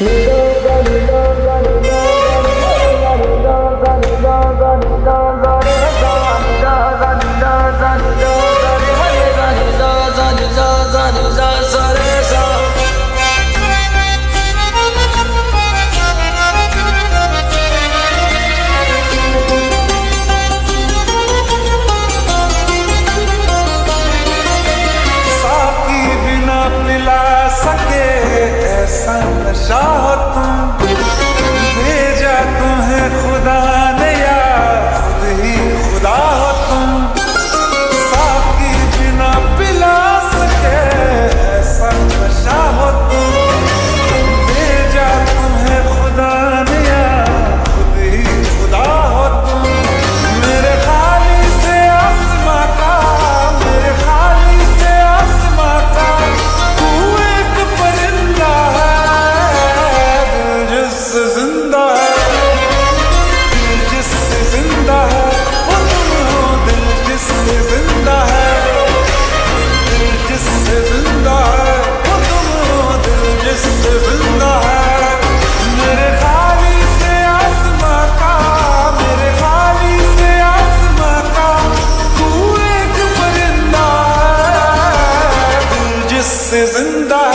ऐसा नशा हो तुम, भेजा तुम्हें खुदा ने या खुद ही खुदा हो तुम। साकी बिना पिला सके ऐसा नशा हो तुम, भेजा तुम्हें खुदा ने या खुद ही खुदा हो तुम। मेरे खाली से आसमां का, मेरे खाली से आसमां का तू एक परिंदा है, दिल जिससे जिंदा है, दिल जिससे जिंदा है वो तुम हो, दिल जिससे जिंदा है, दिल जिससे जिंदा है वो तुम हो, दिल जिससे जिंदा है। मेरे खाली से आसमां का, मेरे खाली से आसमां का तू एक परिंदा है, दिल जिससे जिंदा है।